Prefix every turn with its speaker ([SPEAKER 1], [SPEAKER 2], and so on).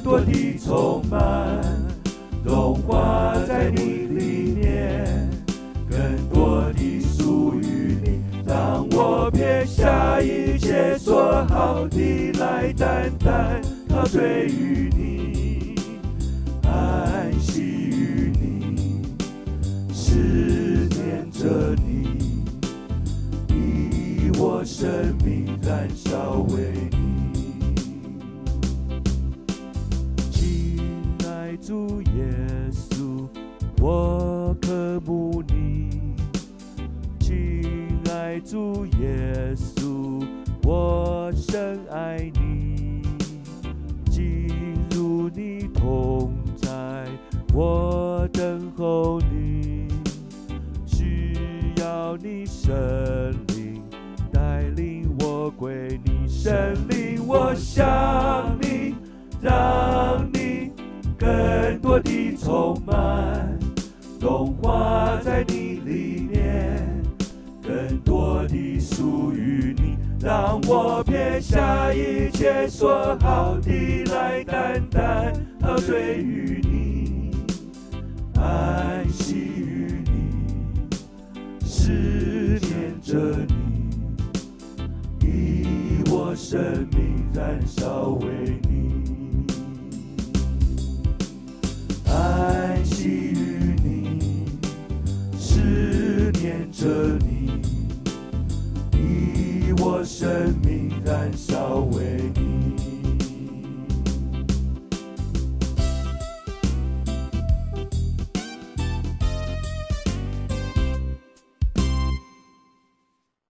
[SPEAKER 1] 多地充满，融化在你里面，更多的属于你，让我撇下一切说好的，来单单陶醉于你，安息于你，思念着你，以我生命燃烧为你。亲爱主耶稣，我渴慕你，亲爱主耶稣，我深爱你，进入你同在，我等候你，需要你圣灵带领我归你，圣灵我想你，让你更多地充满，融化在你里面，更多的属于你，让我撇下一切说好的，来单单陶醉于你，安息于你，思念着你，以我生命燃烧为你，安息于你，思念着你，以我生命燃烧为